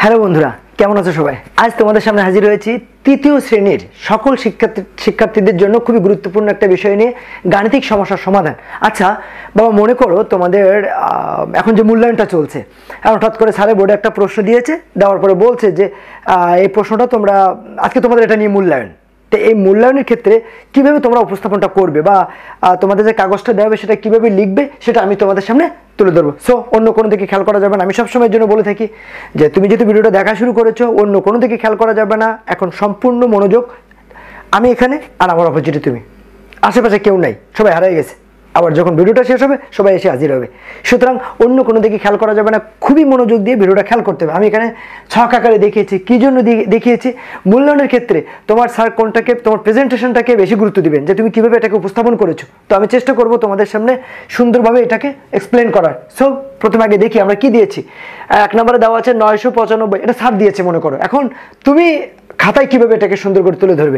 Hello বন্ধুরা, কেমন আছো সবাই? আজ তোমাদের সামনে হাজির হয়েছি তৃতীয় শ্রেণীর সকল শিক্ষার্থীদের জন্য খুবই গুরুত্বপূর্ণ একটা বিষয় নিয়ে, গাণিতিক সমস্যার সমাধান। আচ্ছা বাবা, মনে করো তোমাদের এখন যে মূল্যায়নটা চলছে, হঠাৎ করে স্যারে বোর্ডে একটা প্রশ্ন দিয়েছে, দেওয়ার পরে বলছে যে এই প্রশ্নটা তোমরা আজকে তোমাদের এটা নিয়ে মূল্যায়ন। তো এই মূল্যায়নের ক্ষেত্রে কীভাবে তোমরা উপস্থাপনটা করবে বা তোমাদের যে কাগজটা দেওয়া হবে সেটা কীভাবে লিখবে সেটা আমি তোমাদের সামনে তুলে ধরবো। সো অন্য কোনো দিকে খেয়াল করা যাবে না। আমি সবসময়ের জন্য বলে থাকি যে তুমি যেহেতু ভিডিওটা দেখা শুরু করেছো, অন্য কোনো দিকে খেয়াল করা যাবে না। এখন সম্পূর্ণ মনোযোগ আমি এখানে, আর আমার অপোজিটে তুমি। আশেপাশে কেউ নাই, সবাই হারিয়ে গেছে। আবার যখন ভিডিওটা শেষ হবে সবাই এসে হাজির হবে, সুতরাং অন্য কোনো দিকে খেয়াল করা যাবে না। খুবই মনোযোগ দিয়ে ভিডিওটা খেয়াল করতে হবে। আমি এখানে ছক আকারে দেখিয়েছি, কী জন্য দেখিয়েছি? মূল্যায়নের ক্ষেত্রে তোমার স্যার কোনটাকে, তোমার প্রেজেন্টেশনটাকে বেশি গুরুত্ব দিবেন, যে তুমি কীভাবে এটাকে উপস্থাপন করেছো। তো আমি চেষ্টা করব তোমাদের সামনে সুন্দরভাবে এটাকে এক্সপ্লেন করার। সো প্রথমে আগে দেখি আমরা কি দিয়েছি। 1 নম্বরে দেওয়া আছে 995, এটা স্যার দিয়েছে মনে করো। এখন তুমি খাতায় কিভাবে এটাকে সুন্দর করে তুলে ধরবে?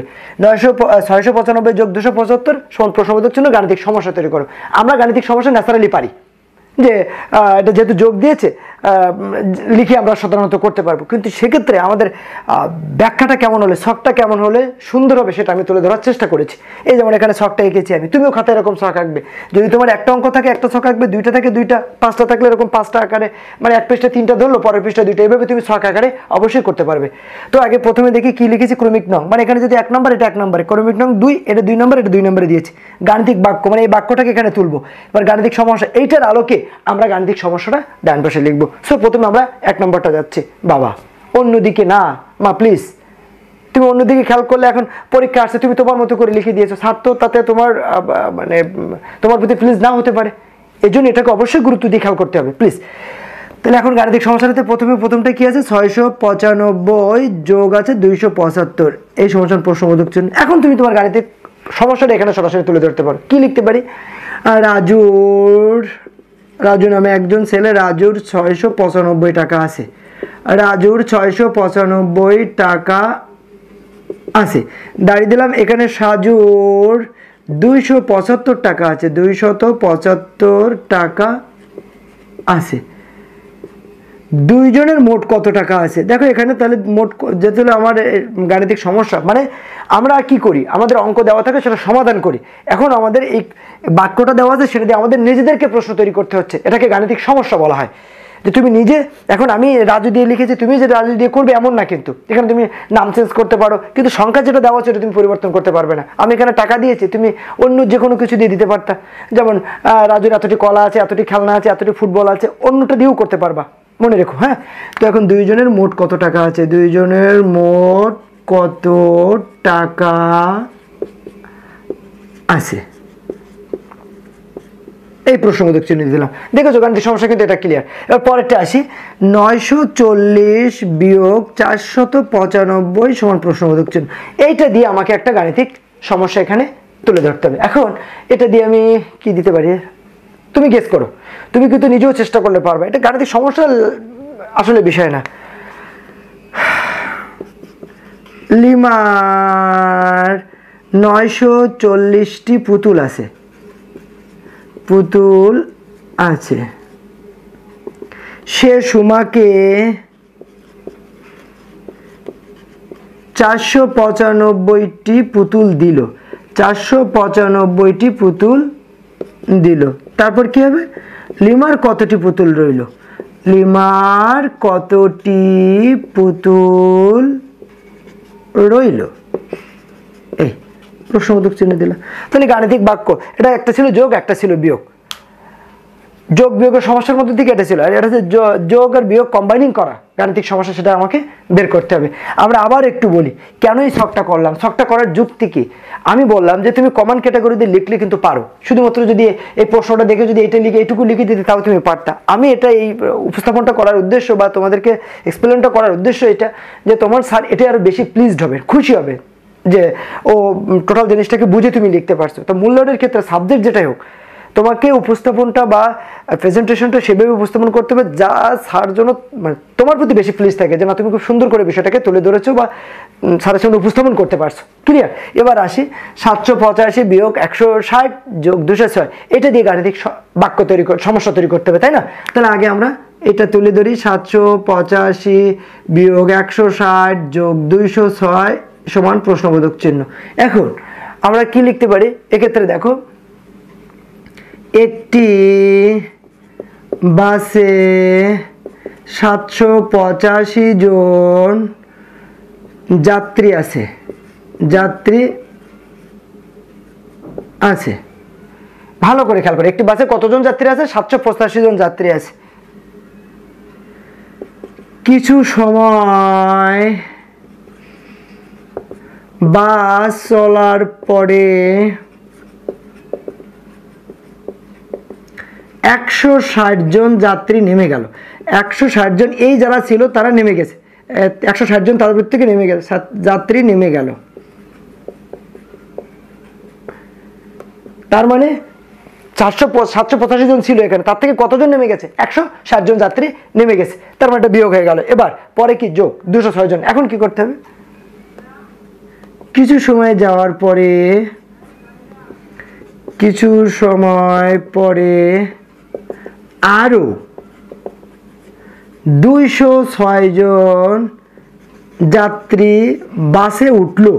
695 যোগ 275 সমান প্রশ্নবোধক চিহ্ন, গাণিতিক সমস্যা তৈরি করো। আমরা গাণিতিক সমস্যা ন্যাচারালি পারি, যে এটা যেহেতু যোগ দিয়েছে লিখে আমরা সাধারণত করতে পারবো, কিন্তু সেক্ষেত্রে আমাদের ব্যাখ্যাটা কেমন হলে, ছকটা কেমন হলে সুন্দর হবে সেটা আমি তুলে ধরার চেষ্টা করেছি। এই যেমন এখানে ছকটা এঁকেছি আমি, তুমিও খাতায় এরকম ছক আঁকবে। যদি তোমার একটা অঙ্ক থাকে একটা ছক আঁকবে, দুইটা থাকে দুইটা, পাঁচটা থাকলে এরকম 5টা আকারে, মানে এক পৃষ্ঠায় 3টা ধরলো, পরের পৃষ্ঠায় 2টা, এইভাবে তুমি ছক আকারে অবশ্যই করতে পারবে। তো আগে প্রথমে দেখি কি লিখেছি, ক্রমিক নং, মানে এখানে যদি 1 নম্বর, এটা 1 নম্বরে, ক্রমিক নং 2, এটা 2 নম্বর, এটা 2 নম্বরে দিয়েছি। গাণিতিক বাক্য, মানে এই বাক্যটাকে এখানে তুলবো। এবার গাণিতিক সমস্যা, এইটার আলোকে আমরা গাণিতিক সমস্যাটা ডান পাশে লিখবো। সো প্রথমে আমরা 1 নম্বরটা যাচ্ছি। বাবা অন্যদিকে না, মা প্লিজ, তুমি অন্যদিকে খেয়াল করলে এখন পরীক্ষা আসছে, তুমি তোমার মতো করে লিখে দিয়েছো। স্যার তো তাতে তোমার মানে তোমার প্রতি প্লিজ না হতে পারে, এই জন্য এটাকে অবশ্যই গুরুত্ব দিয়ে খেয়াল করতে হবে প্লিজ। তাহলে এখন গাণিতিক সমস্যাটাতে প্রথমটা কি আছে? 695 যোগ আছে 275, এই সমস্যার প্রশ্নবোধক চিহ্ন। এখন তুমি তোমার গাণিতিক সমস্যাটা এখানে সরাসরি তুলে ধরতে পারো। কি লিখতে পারি? রাজু নামে একজন ছেলে, রাজুর 695 টাকা আছে। রাজুর 695 টাকা আছে, দাঁড়িয়ে দিলাম। এখানে সাজুর 275 টাকা আছে, 275 টাকা আছে। দুইজনের মোট কত টাকা আছে? দেখো এখানে তাহলে মোট, যেহেতু আমার গাণিতিক সমস্যা, মানে আমরা কি করি, আমাদের অঙ্ক দেওয়া থাকে সেটা সমাধান করি। এখন আমাদের এই বাক্যটা দেওয়া আছে, সেটা দিয়ে আমাদের নিজেদেরকে প্রশ্ন তৈরি করতে হচ্ছে। এটাকে গাণিতিক সমস্যা বলা হয়। যে তুমি নিজে, এখন আমি রাজু দিয়ে লিখেছি, তুমি যে রাজু দিয়ে করবে এমন না, কিন্তু এখানে তুমি নাম চেঞ্জ করতে পারো, কিন্তু সংখ্যা যেটা দেওয়া আছে সেটা তুমি পরিবর্তন করতে পারবে না। আমি এখানে টাকা দিয়েছি, তুমি অন্য যে কোনো কিছু দিয়ে দিতে পারতা, যেমন রাজুর এতটি কলা আছে, এতটি খেলনা আছে, এতটি ফুটবল আছে, অন্যটা দিয়েও করতে পারবা, মনে রেখো। হ্যাঁ, তো এখন দুইজনের মোট কত টাকা আছে? দুইজনের মোট কত টাকা আছে, এই প্রশ্নবোধক চিহ্ন দিলাম। দেখেছো গাণিতিক সমস্যা কিন্তু এটা ক্লিয়ার। এবার পরেরটা আসি, 940 বিয়োগ 495 সমান প্রশ্নবোধক চিহ্ন। এইটা দিয়ে আমাকে একটা গাণিতিক সমস্যা এখানে তুলে ধরতে হবে। এখন এটা দিয়ে আমি কি দিতে পারি, তুমি গেস করো। তুমি কিন্তু নিজেও চেষ্টা করলে পারবে। এটা গাণিতিক সমস্যা আসলে বিষয় না। লিমার 940টি পুতুল আছে, সে সুমাকে 495টি পুতুল দিল, 495টি পুতুল দিল। তারপর কি হবে? লিমার কতটি পুতুল রইল? লিমার কতটি পুতুল রইল, এই প্রশ্নবোধক চিহ্ন দিলাম। তাহলে গাণিতিক বাক্য, এটা একটা ছিল যোগ, একটা ছিল বিয়োগ। যোগ বিয়োগের সমস্যার মধ্যে থেকে এটা ছিল, আর এটা হচ্ছে যোগ আর বিয়োগ কম্বাইনিং করা গাণিতিক সমস্যা, সেটা আমাকে বের করতে হবে। আমরা আবার একটু বলি কেন এই ছকটা করলাম। ছকটা করার যুক্তি কি? আমি বললাম যে তুমি কমন ক্যাটাগরি দিয়ে লিখলে কিন্তু পারো, শুধুমাত্র যদি এই প্রশ্নটা দেখে যদি এটা লিখে এইটুকু লিখে দিতে তাও তুমি পারতা। আমি এটা এই উপস্থাপনটা করার উদ্দেশ্য বা তোমাদেরকে এক্সপ্লেনটা করার উদ্দেশ্য এটা, যে তোমার স্যার এটা আরো বেশি প্লিজড হবে, খুশি হবে যে ও টোটাল জিনিসটাকে বুঝে তুমি লিখতে পারছো। তো মূল্যায়নের ক্ষেত্রে সাবজেক্ট যেটাই হোক, তোমাকে উপস্থাপনটা বা প্রেজেন্টেশনটা সেভাবে উপস্থাপন করতে হবে যা স্যার জন্য, মানে তোমার প্রতি বেশি প্লিজ থাকে, যে না তুমি খুব সুন্দর করে বিষয়টাকে তুলে ধরেছো বা স্যারের সামনে উপস্থাপন করতে পারছো। ক্লিয়ার? এবার আসি 785 বিয়োগ 160 যোগ 206, এটা দিয়ে গাণিতিক বাক্য তৈরি, সমস্যা তৈরি করতে হবে, তাই না? তাহলে আগে আমরা এটা তুলে ধরি, 785 বিয়োগ 160 যোগ 206 সমান প্রশ্নবোধক চিহ্ন। এখন আমরা কি লিখতে পারি এক্ষেত্রে? দেখো, একটি বাসে 785 জন যাত্রী আছে, ভালো করে খেয়াল করে, একটি বাসে কতজন যাত্রী আছে? 785 জন যাত্রী আছে। কিছু সময় বাস চলার পরে 160 জন যাত্রী নেমে গেল। 160 জন, এই যারা ছিল তারা নেমে গেছে, 160 জন তাদের থেকে নেমে গেল, যাত্রী নেমে গেল। তার মানে 785 জন ছিল এখানে, তার থেকে কতজন নেমে গেছে? 160 জন যাত্রী নেমে গেছে, তার মানে এটা বিয়োগ হয়ে গেল। এবার পরে কি? যোগ 206 জন। এখন কি করতে হবে? কিছু সময় যাওয়ার পরে, কিছু সময় পরে আরো 206 জন যাত্রী বাসে উঠলো।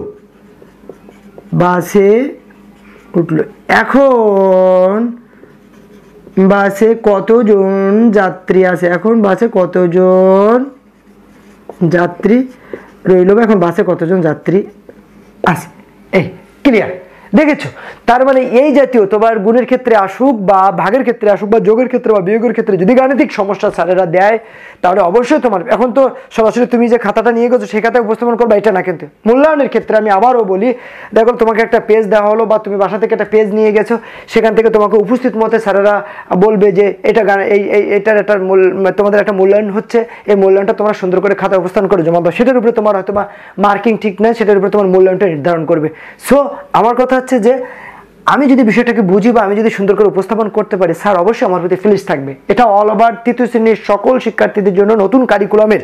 এখন বাসে কতজন যাত্রী আছে? এখন বাসে কতজন যাত্রী রইল? এখন বাসে কতজন যাত্রী আছে? এই ক্লিয়ার, দেখেছো? তার মানে এই জাতীয় তোমার গুণের ক্ষেত্রে আসুক বা ভাগের ক্ষেত্রে আসুক বা যোগের ক্ষেত্রে বা বিয়োগের ক্ষেত্রে যদি গাণিতিক সমস্যা স্যারেরা দেয়, তাহলে অবশ্যই তোমার, এখন তো সরাসরি তুমি যে খাতাটা নিয়ে গেছো সেই খাতায় উপস্থাপন করবে এটা না, কিন্তু মূল্যায়নের ক্ষেত্রে আমি আবারও বলি, দেখো তোমাকে একটা পেজ দেওয়া হলো বা তুমি বাসা থেকে একটা পেজ নিয়ে গেছো, সেখান থেকে তোমাকে উপস্থিত মতে স্যারেরা বলবে যে এটা এটার একটা তোমাদের একটা মূল্যায়ন হচ্ছে, এই মূল্যায়নটা তোমরা সুন্দর করে খাতায় উপস্থাপন করে জমা দাও। সেটার উপরে তোমার হয়তো বা মার্কিং ঠিক নয়, সেটার উপরে তোমার মূল্যায়নটা নির্ধারণ করবে। সো আমার কথা হচ্ছে যে আমি যদি বিষয়টাকে বুঝি বা আমি যদি সুন্দর করে উপস্থাপন করতে পারি, স্যার অবশ্যই আমার প্রতি ফিলিংস থাকবে। এটা অল ওভার তৃতীয় শ্রেণীর সকল শিক্ষার্থীদের জন্য নতুন কারিকুলামের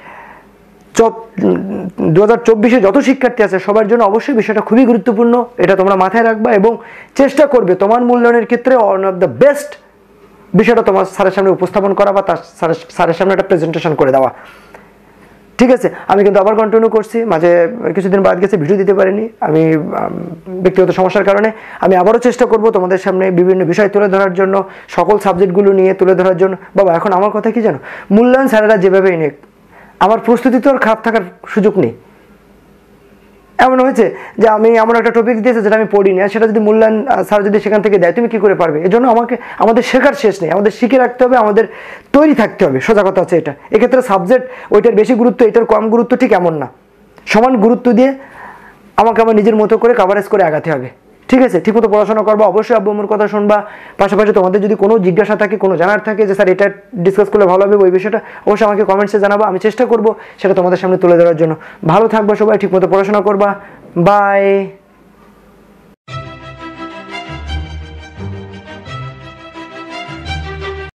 2024-এ যত শিক্ষার্থী আছে সবার জন্য অবশ্যই বিষয়টা খুবই গুরুত্বপূর্ণ। এটা তোমরা মাথায় রাখবা এবং চেষ্টা করবে তোমার মূল্যায়নের ক্ষেত্রে ওয়ান অফ দ্য বেস্ট বিষয়টা তোমার স্যারের সামনে উপস্থাপন করা বা তার স্যারের সামনে একটা প্রেজেন্টেশন করে দেওয়া। ঠিক আছে, আমি কিন্তু আবার কন্টিনিউ করছি, মাঝে কিছুদিন বাদ গেছে, ভিডিও দিতে পারিনি আমি ব্যক্তিগত সমস্যার কারণে। আমি আবারও চেষ্টা করব তোমাদের সামনে বিভিন্ন বিষয় তুলে ধরার জন্য, সকল সাবজেক্টগুলো নিয়ে তুলে ধরার জন্য। বাবা এখন আমার কথা কি জানো, মূল্যায়ন স্যারেরা যেভাবেই নিক, আমার প্রস্তুতি তো আর খারাপ থাকার সুযোগ নেই। এমন হয়েছে যে আমি এমন একটা টপিক দিয়েছে যেটা আমি পড়িনি, আর সেটা যদি মূল্যায়ন স্যার যদি সেখান থেকে দেয়, তুমি কি করে পারবে? এজন্য আমাদের শেখার শেষ নেই, আমাদের শিখে রাখতে হবে, আমাদের তৈরি থাকতে হবে। সোজা কথা হচ্ছে এটা। এক্ষেত্রে সাবজেক্ট ওইটার বেশি গুরুত্ব, এটার কম গুরুত্ব, ঠিক এমন না। সমান গুরুত্ব দিয়ে আমাকে আমার নিজের মতো করে কভারেজ করে আগাতে হবে। ঠিক আছে, ঠিকমতো পড়াশোনা করবা, অবশ্যই আব্বু আম্মুর কথা শুনবা। পাশাপাশি তোমাদের যদি কোনো জিজ্ঞাসা থাকে, কোনো জানার থাকে যে স্যার এটা ডিসকাস করলে ভালো হবে, ওই বিষয়টা অবশ্যই আমাকে কমেন্টসে জানাবো, আমি চেষ্টা করবো সেটা তোমাদের সামনে তুলে ধরার জন্য। ভালো থাকবা সবাই, ঠিকমতো পড়াশোনা করবা। বাই।